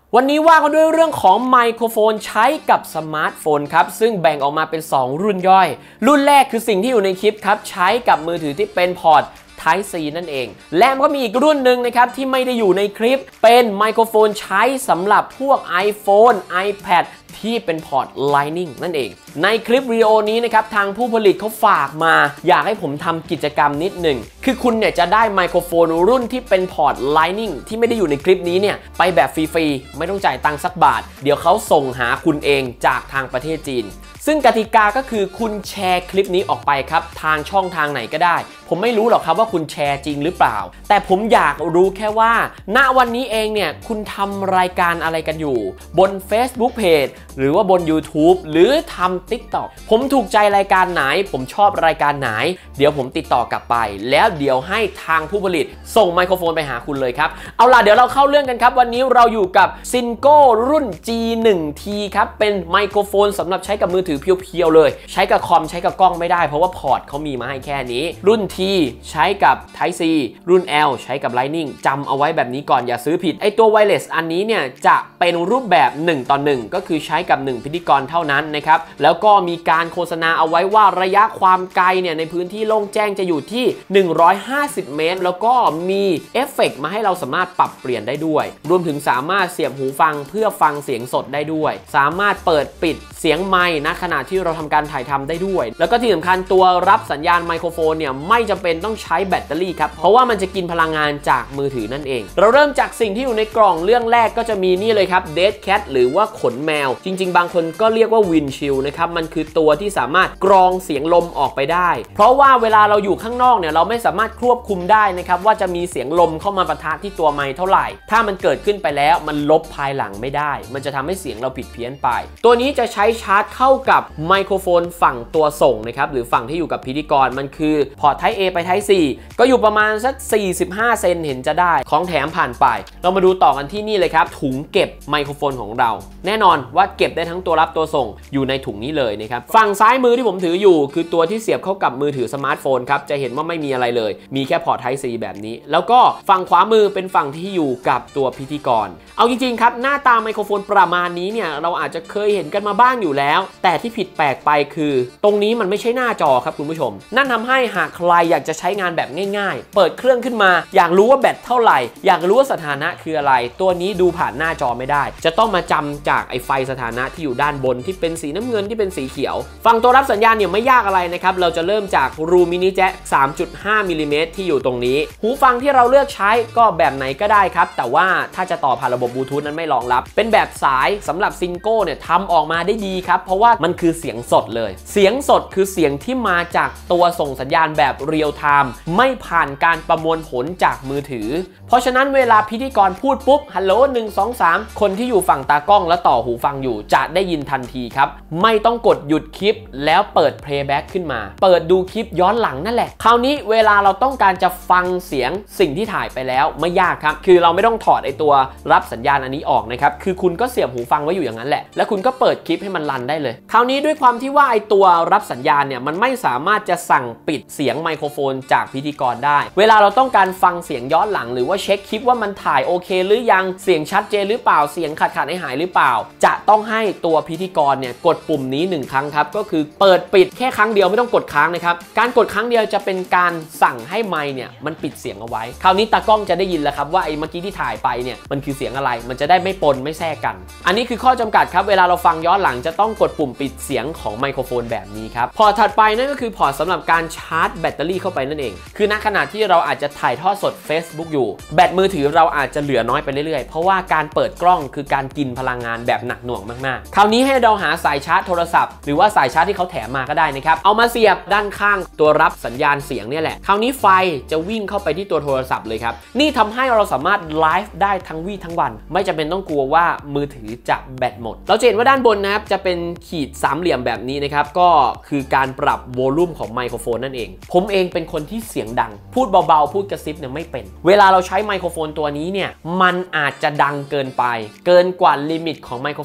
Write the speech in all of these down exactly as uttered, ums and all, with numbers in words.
วันนี้ว่ากันด้วยเรื่องของไมโครโฟนใช้กับสมาร์ทโฟนครับซึ่งแบ่งออกมาเป็นสองรุ่นย่อยรุ่นแรกคือสิ่งที่อยู่ในคลิปครับใช้กับมือถือที่เป็นพอร์ต Type ซี นั่นเองและมันก็มีอีกรุ่นหนึ่งนะครับที่ไม่ได้อยู่ในคลิปเป็นไมโครโฟนใช้สำหรับพวก iPhone iPad ที่เป็นพอร์ต Lightning นั่นเองในคลิปวิดีโอนี้นะครับทางผู้ผลิตเขาฝากมาอยากให้ผมทำกิจกรรมนิดหนึ่งคือคุณเนี่ยจะได้ไมโครโฟนรุ่นที่เป็นพอร์ต Lightning ที่ไม่ได้อยู่ในคลิปนี้เนี่ยไปแบบฟรีๆไม่ต้องจ่ายตังค์สักบาทเดี๋ยวเขาส่งหาคุณเองจากทางประเทศจีนซึ่งกติกาก็คือคุณแชร์คลิปนี้ออกไปครับทางช่องทางไหนก็ได้ผมไม่รู้หรอกครับว่าคุณแชร์จริงหรือเปล่าแต่ผมอยากรู้แค่ว่าณวันนี้เองเนี่ยคุณทำรายการอะไรกันอยู่บน Facebook Page หรือว่าบน YouTube หรือทำ TikTok ผมถูกใจรายการไหนผมชอบรายการไหนเดี๋ยวผมติดต่อกลับไปแล้วเดี๋ยวให้ทางผู้ผลิตส่งไมโครโฟนไปหาคุณเลยครับเอาล่ะเดี๋ยวเราเข้าเรื่องกันครับวันนี้เราอยู่กับ Sinco รุ่น จี วัน ที ครับเป็นไมโครโฟนสำหรับใช้กับมือถือเพียวๆเลยใช้กับคอมใช้กับกล้องไม่ได้เพราะว่าพอร์ตเขามีมาให้แค่นี้รุ่น T ใช้กับ Type ซี รุ่น L ใช้กับ Lightning จำเอาไว้แบบนี้ก่อนอย่าซื้อผิดไอตัวไวเลสอันนี้เนี่ยจะเป็นรูปแบบหนึ่งต่อหนึ่งก็คือใช้กับหนึ่งพิธีกรเท่านั้นนะครับแล้วก็มีการโฆษณาเอาไว้ว่าระยะความไกลเนี่ยในพื้นที่โล่งแจ้งจะอยู่ที่หนึ่งร้อยห้าสิบเมตรแล้วก็มีเอฟเฟกต์มาให้เราสามารถปรับเปลี่ยนได้ด้วยรวมถึงสามารถเสียบหูฟังเพื่อฟังเสียงสดได้ด้วยสามารถเปิดปิดเสียงไมค์ณขณะที่เราทำการถ่ายทำได้ด้วยแล้วก็ที่สำคัญตัวรับสัญญาณไมโครโฟนเนี่ยไม่จำเป็นต้องใช้แบตเตอรี่ครับเพราะว่ามันจะกินพลังงานจากมือถือนั่นเองเราเริ่มจากสิ่งที่อยู่ในกล่องเรื่องแรกก็จะมีนี่เลยครับ Dead Cat หรือว่าขนแมวจริงๆบางคนก็เรียกว่า Windshield นะครับมันคือตัวที่สามารถกรองเสียงลมออกไปได้เพราะว่าเวลาเราอยู่ข้างนอกเนี่ยเราไม่สามารถควบคุมได้นะครับว่าจะมีเสียงลมเข้ามาปะทะที่ตัวไมค์เท่าไหร่ถ้ามันเกิดขึ้นไปแล้วมันลบภายหลังไม่ได้มันจะทำให้เสียงเราผิดเพี้ยนไปตัวนี้จะใช้ชาร์จเข้ากับไมโครโฟนฝั่งตัวส่งนะครับหรือฝั่งที่อยู่กับพิธีกรมันคือพอร์ต Type A ไป Type ซี ก็อยู่ประมาณสักสี่สิบห้าเซนเห็นจะได้ของแถมผ่านไปเรามาดูต่อกันที่นี่เลยครับถุงเก็บไมโครโฟนของเราแน่นอนว่าเก็บได้ทั้งตัวรับตัวส่งอยู่ในถุงนี้เลยนะครับฝั่งซ้ายมือที่ผมถืออยู่คือตัวที่เสียบเข้ากับมือถือสมาร์ทโฟนครับจะเห็นว่าไม่มีอะไรเลยมีแค่พอร์ต Type C แบบนี้แล้วก็ฝั่งขวามือเป็นฝั่งที่อยู่กับตัวพิธีกรเอาจริงๆครับหน้าตาไมโครโฟนประมาณนี้เนี่ยเราอาจจะเคยเห็นกันมาบ้างอยู่แล้วแต่ที่ผิดแปลกไปคือตรงนี้มันไม่ใช่หน้าจอครับคุณผู้ชมนั่นทำให้หากใครอยากจะใช้งานแบบง่ายๆเปิดเครื่องขึ้นมาอยากรู้ว่าแบตเท่าไหร่อยากรู้ว่าสถานะคืออะไรตัวนี้ดูผ่านหน้าจอไม่ได้จะต้องมาจำจากไอไฟสถานะที่อยู่ด้านบนที่เป็นสีน้ำเงินที่เป็นสีเขียวฟังตัวรับสัญญาณเนี่ยไม่ยากอะไรนะครับเราจะเริ่มจากรูมินิแจ็ค สามจุดห้า มิลลิเมตรที่อยู่ตรงนี้หูฟังที่เราเลือกใช้ก็แบบไหนก็ได้ครับแต่ว่าถ้าจะต่อผ่านระบบบลูทูธนั้นไม่รองรับเป็นแบบสายสำหรับซินโก้เนี่ยทำออกมาได้ดีครับเพราะว่ามันคือเสียงสดเลยเสียงสดคือเสียงที่มาจากตัวส่งสัญญาณแบบเรียลไทม์ไม่ผ่านการประมวลผลจากมือถือเพราะฉะนั้นเวลาพิธีกรพูดปุ๊บฮัลโหลหนึ่ง สอง สามคนที่อยู่ฝั่งตากล้องและต่อหูฟังอยู่จะได้ยินทันทีครับไม่ต้องกดหยุดคลิปแล้วเปิดเพลย์แบ็กขึ้นมาเปิดดูคลิปย้อนหลังนั่นแหละคราวนี้เวลาเราต้องการจะฟังเสียงสิ่งที่ถ่ายไปแล้วไม่ยากครับคือเราไม่ต้องถอดไอตัวรับสัญญาณอันนี้ออกนะครับคือคุณก็เสียบหูฟังไว้อยู่อย่างนั้นแหละแล้วคุณก็เปิดคลิปให้มันรันได้เลยคราวนี้ด้วยความที่ว่าไอตัวรับสัญญาณเนี่ยมันไม่สามารถจะสั่งปิดเสียงไมโครโฟนจากพิธีกรได้เวลาเราต้องการฟังเสียงย้อนหลังหรือว่าเช็คคลิปว่ามันถ่ายโอเคหรือยังเสียงชัดเจนหรือเปล่าเสียงขาดขาดหายหายหรือเปล่าจะต้องให้ตัวพิธีกรเนี่ยกดปุ่มนี้หนึ่งครั้งครับก็คือเปิดปิดแค่ครั้งเดียวไม่ต้องกดค้างนะครับการกดครั้งเดียวจะเป็นการสั่งให้ไมค์เนี่ยมันปิดเสียงเอาไว้คราวนี้ตากล้องจะได้ยินแล้วครับว่าไอ้เมื่อกี้ที่ถ่ายไปเนี่ยมันคือเสียงอะไรมันจะได้ไม่ปนไม่แทรกกันอันนี้คือข้อจำกัดครับเวลาเราฟังย้อนหลังจะต้องกดปุ่มปิดเสียงของไมโครโฟนแบบนี้ครับพอร์ตถัดไปนั่นก็คือพอร์ตสำหรับการชาร์จแบตเตอรี่เข้าไปนั่นเองคือณขณะที่เราอาจจะถ่ายทอดสด Facebook อยู่แบตมือถือเราอาจจะเหลือน้อยไปเรื่อยๆเพราะว่าการเปิดกล้องคือการกินพลังงานแบบหนักหน่วงมากๆคราวนี้ให้เราหาสายชาร์จโทรศัพท์หรือว่าสายชาร์จที่เขาแถมมาก็ได้นะครับเอามาเสียบด้านข้างตัวรับสัญญาณเสียงเนี่ยแหละคราวนี้ไฟจะวิ่งเข้าไปที่ตัวโทรศัพท์เลยครับนี่ทำให้เราสามารถไลฟ์ได้ทั้งวี่ทั้งวันไม่จำเป็นต้องกลัวว่ามือถือจะแบตหมดเราจะเห็นว่าด้านบนนะครับจะเป็นขีดสามเหลี่ยมแบบนี้นะครับก็คือการปรับโวลูมของไมโครโฟนนั่นเองผมเองเป็นคนที่เสียงดังพูดเบาๆพูดกระซิบเนี่ยไม่เป็นเวลาเราใช้ไมโครโฟนตัวนี้เนี่ยมันอาจจะดังเกินไปเกินกว่าลิมิตของไมโครโฟนมัน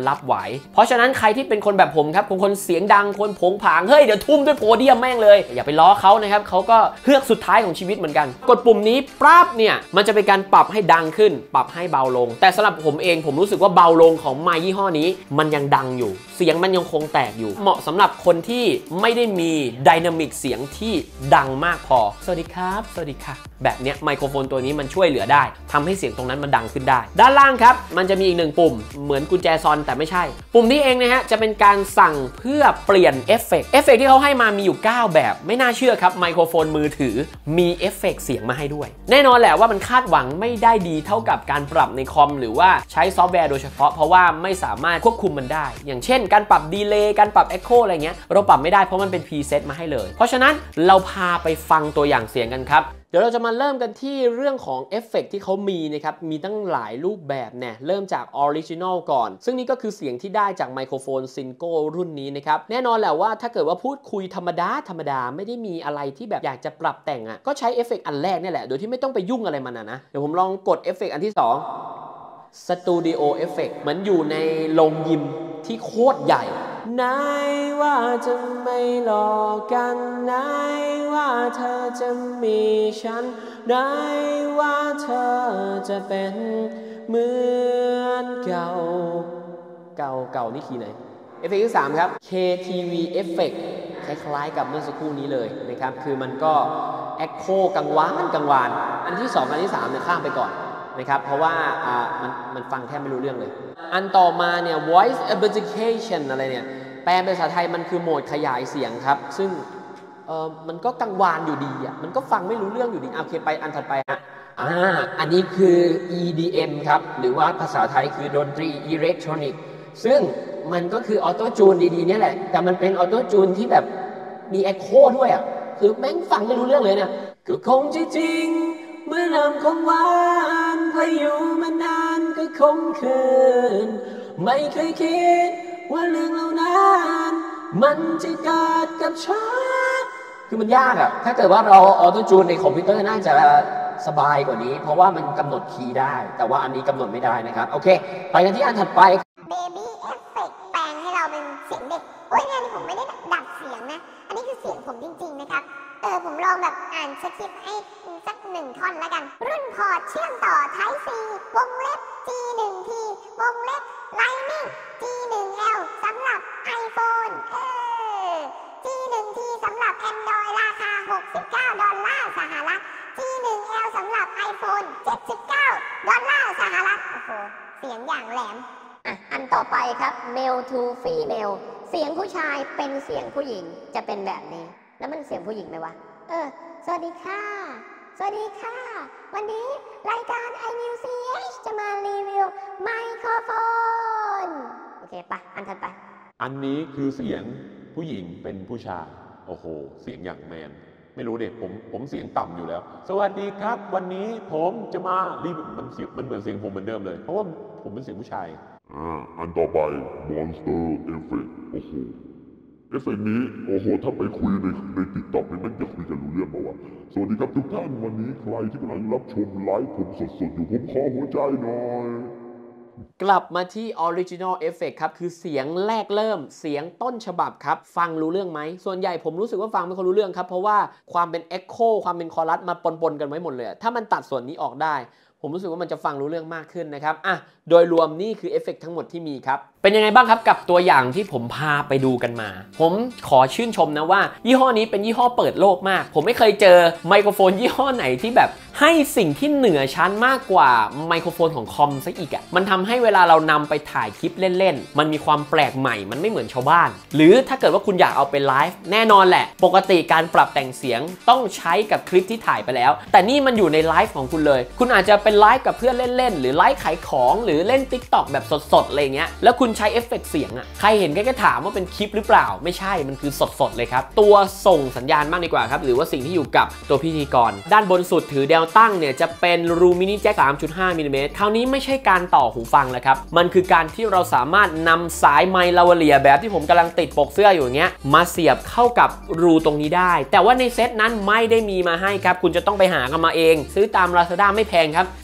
รับไหวเพราะฉะนั้นใครที่เป็นคนแบบผมครับคนเสียงดังคนผงผางเฮ้ยเดี๋ยวทุ่มด้วยโพเดียมแม่งเลยอย่าไปล้อเขานะครับเขาก็เฮือกสุดท้ายของชีวิตเหมือนกันกดปุ่มนี้ปั๊บเนี่ยมันจะเป็นการปรับให้ดังขึ้นปรับให้เบาลงแต่สำหรับผมเองผมรู้สึกว่าเบาลงของไมค์ยี่ห้อนี้มันยังดังอยู่เสียงมันยังคงแตกอยู่เหมาะสำหรับคนที่ไม่ได้มีไดนามิกเสียงที่ดังมากพอสวัสดีครับสวัสดีค่ะแบบเนี้ยไมโครโฟนตัวนี้มันช่วยเหลือได้ทำให้เสียงตรงนั้นมันดังขึ้นได้ด้านล่างครับมันจะมีอีกหนึ่งปุ่มเหมือนกุญแจซอนแต่ไม่ใช่ปุ่มนี้เองนะฮะจะเป็นการสั่งเพื่อเปลี่ยนเอฟเฟกต์เอฟเฟกต์ที่เขาให้มามีอยู่เก้าแบบไม่น่าเชื่อครับไมโครโฟนมือถือมีเอฟเฟกต์เสียงมาให้ด้วยแน่นอนแหละว่ามันคาดหวังไม่ได้ดีเท่ากับการปรับในคอมหรือว่าใช้ซอฟต์แวร์โดยเฉพาะเพราะว่าไม่สามารถควบคุมมันได้อย่างเช่นการปรับดีเลย์การปรับเอ็กโคอะไรเงี้ยเราปรับไม่ได้เพราะมันเป็นพรีเซตมาให้เลยเพราะฉะนั้นเราพาไปฟังตัวอย่างเสียงกันครับเดี๋ยวเราจะมาเริ่มกันที่เรื่องของเอฟเฟกต์ที่เขามีนะครับมีตั้งหลายรูปแบบเนี่ยเริ่มจากออริจินอลก่อนซึ่งนี่ก็คือเสียงที่ได้จากไมโครโฟนซินโก้รุ่นนี้นะครับแน่นอนแหละว่าถ้าเกิดว่าพูดคุยธรรมดาธรรมดาไม่ได้มีอะไรที่แบบอยากจะปรับแต่งอ่ะก็ใช้เอฟเฟกต์อันแรกนี่แหละโดยที่ไม่ต้องไปยุ่งอะไรมันนะนะเดี๋ยวผมลองกดเอฟเฟกต์อันที่สองสตูดิโอเอฟเฟกต์เหมือนอยู่ในโรงยิมที่โคตรใหญ่ไหนว่าจะไม่หลอกกันไหนว่าเธอจะมีฉันไหนว่าเธอจะเป็นเหมือนเก่าเก่าเก่านี่คีย์ไหนเอฟเฟกต์ที่สามครับ เค ที วี Effect คล้ายๆกับเมื่อสักครู่นี้เลยนะครับคือมันก็ Echo กังวานกังวานอันที่สองอันที่สามเนี่ยข้ามไปก่อนนะครับเพราะว่าอ่ามันมันฟังแทบไม่รู้เรื่องเลยอันต่อมาเนี่ย voice amplification อะไรเนี่ยแปลเป็นภาษาไทยมันคือโหมดขยายเสียงครับซึ่งเออมันก็กังวานอยู่ดีอ่ะมันก็ฟังไม่รู้เรื่องอยู่ดีโอเคไปอันถัดไปฮะอ่าอันนี้คือ อี ดี เอ็ม ครับหรือว่าภาษาไทยคือดนตรีอิเล็กทรอนิกส์ซึ่งมันก็คือออโต้จูนดีๆเนี่ยแหละแต่มันเป็นออโต้จูนที่แบบมีเอ็กโคด้วยอ่ะคือแม่งฟังไม่รู้เรื่องเลยเนี่ยก็คงจะจริงเมื่อน้ำคงหวานพายุมานานก็คงคืนไม่เคยคิดว่าเรื่องเหล่านั้นมันจะเกิดกับฉันคือมันยากอะถ้าเกิดว่าเราออโต้จูนในคอมพิวเตอร์น่าจะสบายกว่านี้เพราะว่ามันกำหนดคีย์ได้แต่ว่าอันนี้กำหนดไม่ได้นะครับโอเคไปกันที่อันถัดไป Baby Effect แปลงให้เราเป็นเสียงเด็กโอ้ยงานนี้ผมไม่ได้ดัดเสียงนะอันนี้คือเสียงผมจริงๆนะครับเออผมลองแบบอ่านสคริปต์ให้สักหนึ่งท่อนแล้วกันรุ่นพอร์ตเชื่อมต่อ Type C วงเล็บ จี หนึ่ง ที วงเล็บ Lightning จี หนึ่ง แอล สำหรับ iPhone เออ จี หนึ่ง ที สำหรับ Android ราคาหกสิบเก้าดอลลาร์สหรัฐ จี หนึ่ง แอล สำหรับ iPhone เจ็ดสิบเก้าดอลลาร์สหรัฐโอ้โหเสียงอย่างแหลมอ่ะอันต่อไปครับ Male to Female เสียงผู้ชายเป็นเสียงผู้หญิงจะเป็นแบบนี้แล้วมันเสียงผู้หญิงไหมวะเออสวัสดีค่ะสวัสดีค่ะวันนี้รายการ ไอ นิว ซี เอช จะมารีวิวไมโครโฟนโอเคปะอันถัดไปอันนี้คือเสียงผู้หญิงเป็นผู้ชายโอ้โหเสียงอย่างแมนไม่รู้เด็กผมผมเสียงต่ำอยู่แล้วสวัสดีครับวันนี้ผมจะมารีวิวมันเสียงมันเหมือนเสียงผมเหมือนเดิมเลยเพราะว่าผมเป็นเสียงผู้ชายอ่าอันต่อไป Monster Effect โอ้โหเอฟเฟกต์นี้โอ้โหถ้าไปคุยในในติ๊กต็อกนี่มันจะคุยกันรู้เรื่องเปล่าวะสวัสดีครับทุกท่านวันนี้ใครที่กำลังรับชมไลฟ์ผมสดๆอยู่ผมขอหัวใจหน่อยกลับมาที่ Original Effect ครับคือเสียงแรกเริ่มเสียงต้นฉบับครับฟังรู้เรื่องไหมส่วนใหญ่ผมรู้สึกว่าฟังไม่ค่อยรู้เรื่องครับเพราะว่าความเป็น Echo ความเป็นคอรัสมาปนๆกันไว้หมดเลยถ้ามันตัดส่วนนี้ออกได้ผมรู้สึกว่ามันจะฟังรู้เรื่องมากขึ้นนะครับอ่ะโดยรวมนี่คือเอฟเฟกต์ทั้งหมดที่มีครับเป็นยังไงบ้างครับกับตัวอย่างที่ผมพาไปดูกันมาผมขอชื่นชมนะว่ายี่ห้อนี้เป็นยี่ห้อเปิดโลกมากผมไม่เคยเจอไมโครโฟนยี่ห้อไหนที่แบบให้สิ่งที่เหนือชั้นมากกว่าไมโครโฟนของคอมซะอีกอ่ะมันทำให้เวลาเรานำไปถ่ายคลิปเล่นๆมันมีความแปลกใหม่มันไม่เหมือนชาวบ้านหรือถ้าเกิดว่าคุณอยากเอาไปไลฟ์แน่นอนแหละปกติการปรับแต่งเสียงต้องใช้กับคลิปที่ถ่ายไปแล้วแต่นี่มันอยู่ในไลฟ์ของคุณเลยคุณอาจจะเป็นไลฟ์กับเพื่อนเล่นๆหรือไลฟ์ขายของหรือเล่น TikTok แบบสดๆอะไรเงี้ยแล้วคุณใช้เอฟเฟกต์เสียงอ่ะใครเห็นก็ถามว่าเป็นคลิปหรือเปล่าไม่ใช่มันคือสดๆเลยครับตัวส่งสัญญาณมากดีกว่าครับหรือว่าสิ่งที่อยู่กับตัวพิธีกรด้านบนสุดถือแนวตั้งเนี่ยจะเป็นรูมินิแจ็ค สามจุดห้า มิลลิเมตรคราวนี้ไม่ใช่การต่อหูฟังแล้วครับมันคือการที่เราสามารถนำสายไมค์ลาวาเลียแบบที่ผมกำลังติดปกเสื้ออยู่อย่างเงี้ยมาเสียบเข้ากับรูตรงนี้ได้แต่ว่าในเซตนั้นไม่ได้มีมาให้ครับคุณจะต้องไปหากันมาเองซื้อตาม Lazada ไม่แพงครับ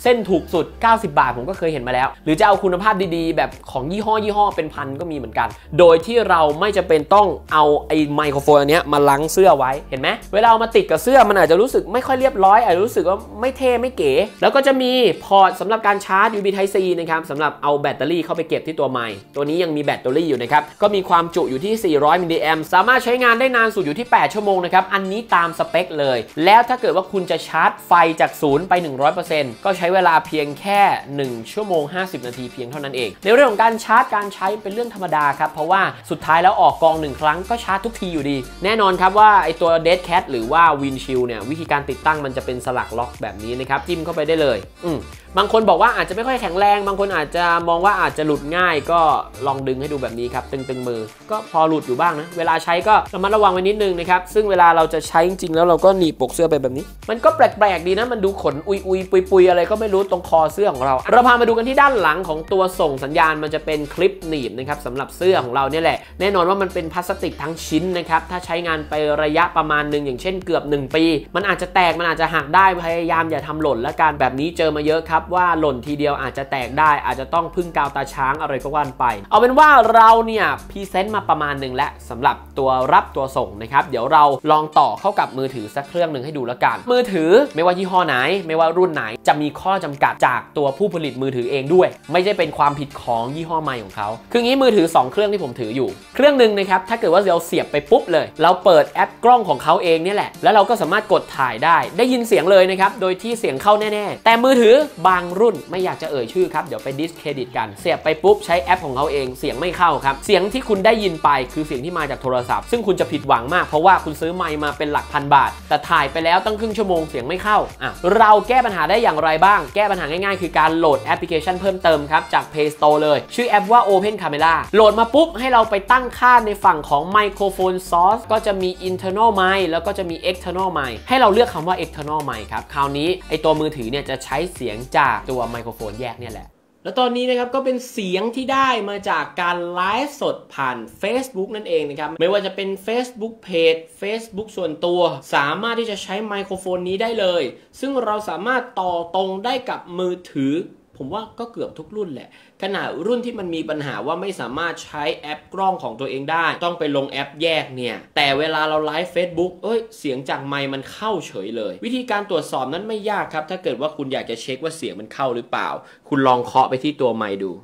เส้นถูกสุดเก้าสิบบาทผมก็เคยเห็นมาแล้วหรือจะเอาคุณภาพดีๆแบบของยี่ห้อยี่ห้อเป็นพันก็มีเหมือนกันโดยที่เราไม่จำเป็นต้องเอาไอ้ไมโครโฟนอันนี้มาลังเสื้อไว้เห็นไหมเวลาเอามาติดกับเสื้อมันอาจจะรู้สึกไม่ค่อยเรียบร้อยอาจจะรู้สึกว่าไม่เท่ไม่เก๋แล้วก็จะมีพอร์ตสำหรับการชาร์จ ยู บี Type C นะครับสำหรับเอาแบตเตอรี่เข้าไปเก็บที่ตัวไมค์ตัวนี้ยังมีแบตเตอรี่อยู่นะครับก็มีความจุอยู่ที่สี่ร้อยมิลลิแอมป์สามารถใช้งานได้นานสุดอยู่ที่แปดชั่วโมงนะครับอันนี้ตามสเปคเลยแล้วถ้าเกิดว่าคุณจะชาร์จไฟจากศูนย์ไป หนึ่งร้อยเปอร์เซ็นต์ ก็ใช้เวลาเพียงแค่หนึ่งชั่วโมงห้าสิบนาทีเพียงเท่านั้นเองในเรื่องของการชาร์จการใช้เป็นเรื่องธรรมดาครับเพราะว่าสุดท้ายแล้วออกกองหนึ่งครั้งก็ชาร์จทุกทีอยู่ดีแน่นอนครับว่าไอตัว Dead Cat หรือว่า Windshield เนี่ยวิธีการติดตั้งมันจะเป็นสลักล็อกแบบนี้นะครับจิ้มเข้าไปได้เลยอืมบางคนบอกว่าอาจจะไม่ค่อยแข็งแรงบางคนอาจจะมองว่าอาจจะหลุดง่ายก็ลองดึงให้ดูแบบนี้ครับตึงๆมือก็พอหลุดอยู่บ้างนะเวลาใช้ก็ระมัดระวังไว้นิดนึงนะครับซึ่งเวลาเราจะใช้จริงๆแล้วเราก็หนีบปกเสื้อไปแบบนี้มันก็แปลกๆดีนะมันดูขนอุยๆปุยๆอะไรก็ไม่รู้ตรงคอเสื้อของเราเราพามาดูกันที่ด้านหลังของตัวส่งสัญญาณมันจะเป็นคลิปหนีบนะครับสำหรับเสื้อของเราเนี่ยแหละแน่นอนว่ามันเป็นพลาสติกทั้งชิ้นนะครับถ้าใช้งานไประยะประมาณหนึ่งอย่างเช่นเกือบหนึ่งปีมันอาจจะแตกมันอาจจะหักได้พยายามอย่าทำหล่นและการแบบนี้เจอมาเยอะครับว่าหล่นทีเดียวอาจจะแตกได้อาจจะต้องพึ่งกาวตาช้างอะไรก็ว่านไปเอาเป็นว่าเราเนี่ยพรีเซนต์มาประมาณหนึ่งแล้วสำหรับตัวรับตัวส่งนะครับเดี๋ยวเราลองต่อเข้ากับมือถือสักเครื่องหนึ่งให้ดูแล้วกันมือถือไม่ว่ายี่ห้อไหนไม่ว่ารุ่นไหนจะมีข้อจำกัดจากตัวผู้ผลิตมือถือเองด้วยไม่ใช่เป็นความผิดของยี่ห้อใหม่ของเขาคืองี้มือถือสองเครื่องที่ผมถืออยู่เครื่องหนึ่งนะครับถ้าเกิดว่าเราเสียบไปปุ๊บเลยเราเปิดแอปกล้องของเขาเองเนี่ยแหละแล้วเราก็สามารถกดถ่ายได้ได้ยินเสียงเลยนะครับโดยที่เสียงเข้าแน่ๆแต่มือถือบางรุ่นไม่อยากจะเอ่ยชื่อครับเดี๋ยวไปดิสเครดิตกันเสียบไปปุ๊บใช้แอปของเขาเองเสียงไม่เข้าครับเสียงที่คุณได้ยินไปคือเสียงที่มาจากโทรศัพท์ซึ่งคุณจะผิดหวังมากเพราะว่าคุณซื้อไมค์มาเป็นหลักพันบาทแต่ถ่ายไปแล้วตั้งครึ่งชั่วโมงเสียงไม่เข้าอ่ะเราแก้ปัญหาได้อย่างไรบ้างแก้ปัญหาง่ายๆคือการโหลดแอปพลิเคชันเพิ่มเติมครับจาก Play Store เลยชื่อแอปว่า Open Camera โหลดมาปุ๊บให้เราไปตั้งค่าในฝั่งของ Microphone Source ก็จะมี Internal Mic แล้วก็จะมี External Mic ให้เราเลือกคำว่า External Mic ครับคราวนี้ไอตัวมือถือเนี่ยจะใช้เสียงจากตัวไมโครโฟนแยกเนี่ยแหละแล้วตอนนี้นะครับก็เป็นเสียงที่ได้มาจากการไลฟ์สดผ่าน Facebook นั่นเองนะครับไม่ว่าจะเป็น Facebook Page Facebook ส่วนตัวสามารถที่จะใช้ไมโครโฟนนี้ได้เลยซึ่งเราสามารถต่อตรงได้กับมือถือผมว่าก็เกือบทุกรุ่นแหละขนาดรุ่นที่มันมีปัญหาว่าไม่สามารถใช้แอปกล้องของตัวเองได้ต้องไปลงแอปแยกเนี่ยแต่เวลาเราไลฟ์ Facebook เอ้ยเสียงจากไมค์มันเข้าเฉยเลยวิธีการตรวจสอบนั้นไม่ยากครับถ้าเกิดว่าคุณอยากจะเช็คว่าเสียงมันเข้าหรือเปล่าคุณลองเคาะไปที่ตัวไมค์ดู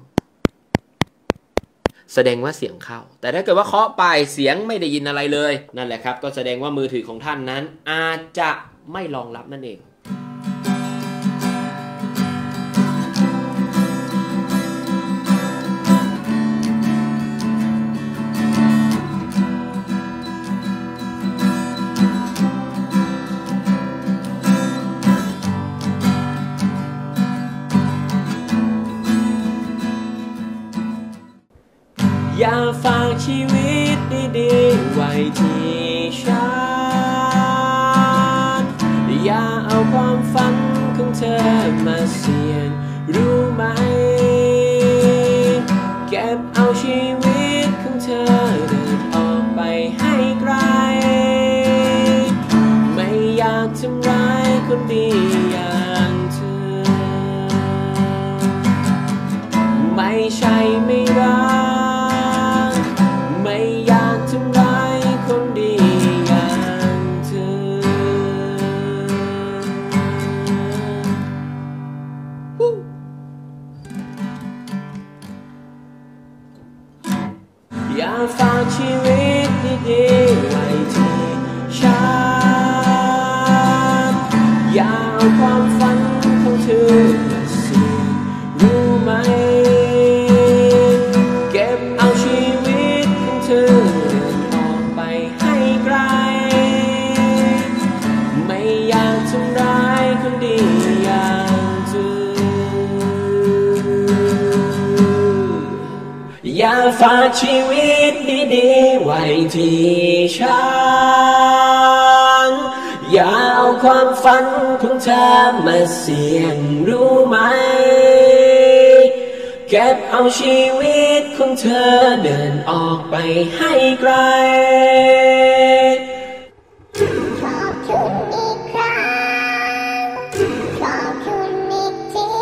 แสดงว่าเสียงเข้าแต่ถ้าเกิดว่าเคาะไปเสียงไม่ได้ยินอะไรเลยนั่นแหละครับก็แสดงว่ามือถือของท่านนั้นอาจจะไม่รองรับนั่นเองอย่าฝากชีวิตดีๆไว้ที่ฉันอย่าเอาความฝันของเธอมาเสี่ยงรู้ไหมเก็บเอาชีวิตของเธอเดินออกไปให้ไกลไม่อยากทำร้ายคนดีอย่างเธอไม่ใช่ไม่รักอย่าฝากชีวิตดีๆไว้ที่ฉันอย่าเอาความฝันของเธอมาเสี่ยงรู้ไหมเก็บเอาชีวิตของเธอเดินออกไปให้ไกลไม่อยากทำร้ายคนดีอย่างเธออย่าฝากชีวิตดีๆไว้ที่ฉันอย่าเอาความฝันของเธอมาเสี่ยงรู้ไหมเก็บเอาชีวิตของเธอเดินออกไปให้ไกลขอบคุณอีกครั้งขอบคุณอีกที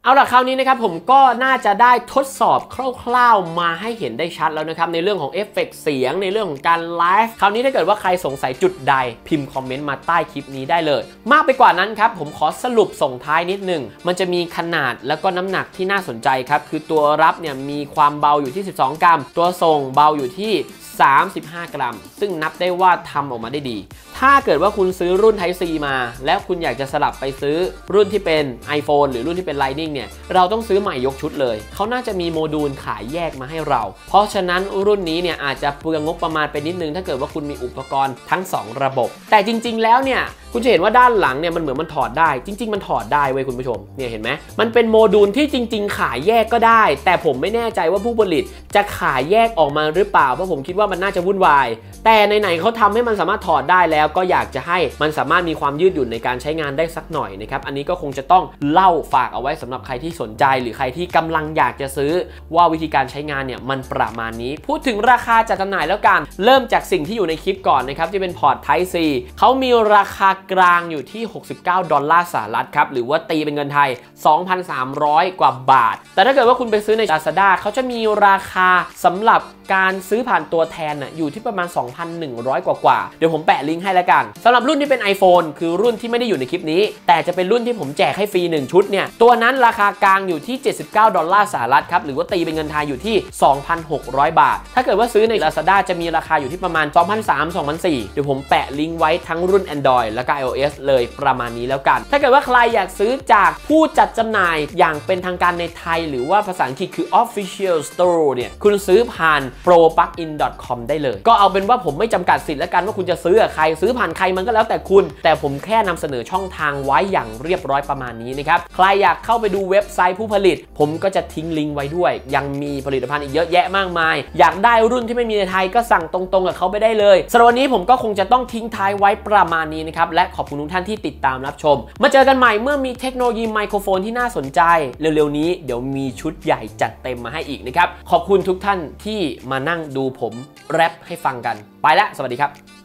เอาล่ะคราวนี้นะครับผมก็น่าจะได้ทดสอบคร่าวๆมาให้เห็นได้ชัดแล้วนะครับในเรื่องของเอฟเฟกต์เสียงในเรื่องของการไลฟ์คราวนี้ถ้าเกิดว่าใครสงสัยจุดใดพิมพ์คอมเมนต์มาใต้คลิปนี้ได้เลยมากไปกว่านั้นครับผมขอสรุปส่งท้ายนิดนึงมันจะมีขนาดแล้วก็น้ำหนักที่น่าสนใจครับคือตัวรับเนี่ยมีความเบาอยู่ที่สิบสองกรัมตัวส่งเบาอยู่ที่สามสิบห้ากรัมซึ่งนับได้ว่าทำออกมาได้ดีถ้าเกิดว่าคุณซื้อรุ่น Type C มาแล้วคุณอยากจะสลับไปซื้อรุ่นที่เป็น iPhone หรือรุ่นที่เป็น Lightning เนี่ยเราต้องซื้อใหม่ยกชุดเลยเขาน่าจะมีโมดูลขายแยกมาให้เราเพราะฉะนั้นรุ่นนี้เนี่ยอาจจะเปลืองงบประมาณไปนิดนึงถ้าเกิดว่าคุณมีอุปกรณ์ทั้งสองระบบแต่จริงๆแล้วเนี่ยคุณจะเห็นว่าด้านหลังเนี่ยมันเหมือนมันถอดได้จริงๆมันถอดได้เว้ยคุณผู้ชมเนี่ยเห็นไหมมันเป็นโมดูลที่จริงๆขายแยกก็ได้แต่ผมไม่แน่ใจว่าผู้ผลิตจะขายแยกออกมาหรือเปล่าเพราะผมคิดว่ามันน่าจะวุ่นวายแต่ไหนๆเขาทำให้มันสามารถถอดได้แล้วก็อยากจะให้มันสามารถมีความยืดหยุ่นในการใช้งานได้สักหน่อยนะครับอันนี้ก็คงจะต้องเล่าฝากเอาไว้สำหรับใครที่สนใจหรือใครที่กำลังอยากจะซื้อว่าวิธีการใช้งานเนี่ยมันประมาณนี้พูดถึงราคาจัดจำหน่ายแล้วกันเริ่มจากสิ่งที่อยู่ในคลิปก่อนนะครับที่เป็นพอร์ต Type C เขามีราคากลางอยู่ที่หกสิบเก้าดอลลาร์สหรัฐครับหรือว่าตีเป็นเงินไทย สองพันสามร้อย กว่าบาทแต่ถ้าเกิดว่าคุณไปซื้อใน Lazada เขาจะมีราคาสำหรับการซื้อผ่านตัวแทนน่ะอยู่ที่ประมาณ สองพันหนึ่งร้อย กว่ากว่าเดี๋ยวผมแปะลิงก์ให้แล้วกันสำหรับรุ่นที่เป็น iPhone คือรุ่นที่ไม่ได้อยู่ในคลิปนี้แต่จะเป็นรุ่นที่ผมแจกให้ฟรีหนึ่งชุดเนี่ยตัวนั้นราคากลางอยู่ที่เจ็ดสิบเก้าดอลลาร์สหรัฐครับหรือว่าตีเป็นเงินไทยอยู่ที่ สองพันหกร้อย บาทถ้าเกิดว่าซื้อใน Lazada จะมีราคาอยู่ที่ประมาณ สองพันสามร้อย สองพันสี่ร้อย เดี๋ยวผมแปะลิงก์ไว้ทั้งรุ่น Android และก็ iOS เลยประมาณนี้แล้วกันถ้าเกิดว่าใครอยากซื้อจากผู้จัดจำหน่ายอย่างเป็นทางการในไทยหรือว่าภาษาอังกฤษคือ Official Store เนี่ยคุณซื้อผ่าน โปรปลั๊กอิน ดอท คอม ได้เลยก็เอาเป็นว่าผมไม่จำกัดสิทธิ์แล้วกันว่าคุณจะซื้อกับใครซื้อผ่านใครมันก็แล้วแต่คุณแต่ผมแค่นำเสนอช่องทางไว้อย่างเรียบร้อยประมาณนี้นะครับใครอยากเข้าไปดูเว็บไซต์ผู้ผลิตผมก็จะทิ้งลิงก์ไว้ด้วยยังมีผลิตภัณฑ์อีกเยอะแยะมากมายอยากได้รุ่นที่ไม่มีในไทยก็สั่งตรงๆกับเขาไปได้เลยสำหรับวันนี้ผมก็คงจะต้องทิ้งท้ายไว้ประมาณนี้นะครับและขอบคุณทุกท่านที่ติดตามรับชมมาเจอกันใหม่เมื่อมีเทคโนโลยีไมโครโฟนที่น่าสนใจเร็วๆนี้เดี๋ยวมีชุดใหญ่จัดเต็มมาให้อีกนะครับขอบคุณทุกท่านที่มานั่งดูผมแรปให้ฟังกันไปแล้วสวัสดีครับ